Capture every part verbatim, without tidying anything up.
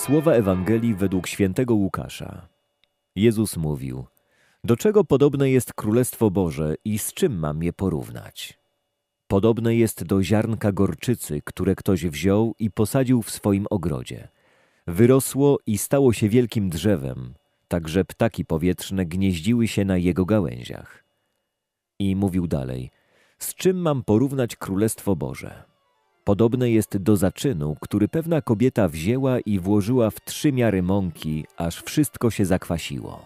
Słowa Ewangelii według świętego Łukasza. Jezus mówił: do czego podobne jest Królestwo Boże i z czym mam je porównać? Podobne jest do ziarnka gorczycy, które ktoś wziął i posadził w swoim ogrodzie. Wyrosło i stało się wielkim drzewem, tak że ptaki powietrzne gnieździły się na jego gałęziach. I mówił dalej: z czym mam porównać Królestwo Boże? Podobne jest do zaczynu, który pewna kobieta wzięła i włożyła w trzy miary mąki, aż wszystko się zakwasiło.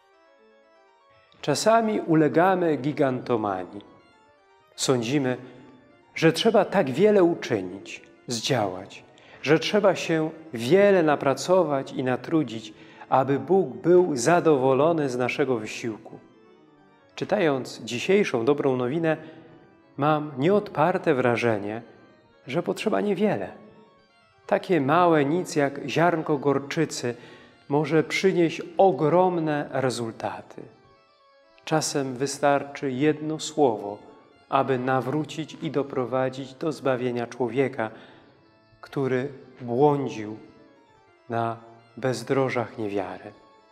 Czasami ulegamy gigantomanii. Sądzimy, że trzeba tak wiele uczynić, zdziałać, że trzeba się wiele napracować i natrudzić, aby Bóg był zadowolony z naszego wysiłku. Czytając dzisiejszą dobrą nowinę, mam nieodparte wrażenie, że potrzeba niewiele. Takie małe nic jak ziarnko gorczycy może przynieść ogromne rezultaty. Czasem wystarczy jedno słowo, aby nawrócić i doprowadzić do zbawienia człowieka, który błądził na bezdrożach niewiary.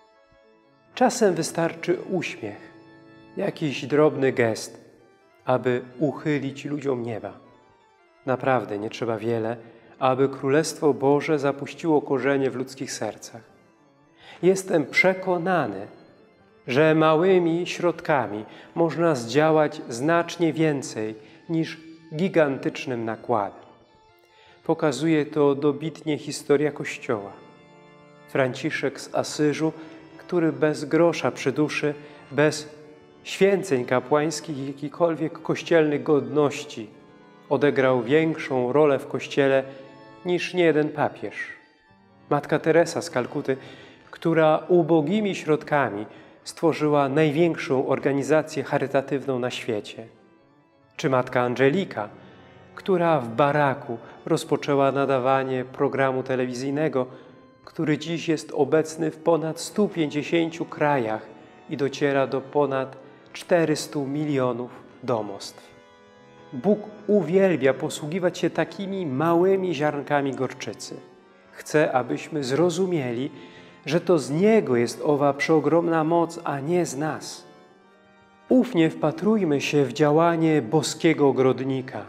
Czasem wystarczy uśmiech, jakiś drobny gest, aby uchylić ludziom nieba. Naprawdę nie trzeba wiele, aby Królestwo Boże zapuściło korzenie w ludzkich sercach. Jestem przekonany, że małymi środkami można zdziałać znacznie więcej niż gigantycznym nakładem. Pokazuje to dobitnie historia Kościoła. Franciszek z Asyżu, który bez grosza przy duszy, bez święceń kapłańskich i jakichkolwiek kościelnych godności odegrał większą rolę w Kościele niż niejeden papież. Matka Teresa z Kalkuty, która ubogimi środkami stworzyła największą organizację charytatywną na świecie. Czy matka Angelika, która w baraku rozpoczęła nadawanie programu telewizyjnego, który dziś jest obecny w ponad stu pięćdziesięciu krajach i dociera do ponad czterystu milionów domostw. Bóg uwielbia posługiwać się takimi małymi ziarnkami gorczycy. Chce, abyśmy zrozumieli, że to z Niego jest owa przeogromna moc, a nie z nas. Ufnie wpatrujmy się w działanie boskiego ogrodnika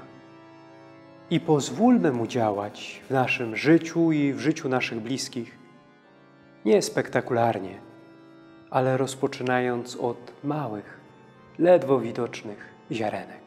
i pozwólmy Mu działać w naszym życiu i w życiu naszych bliskich. Nie spektakularnie, ale rozpoczynając od małych, ledwo widocznych ziarenek.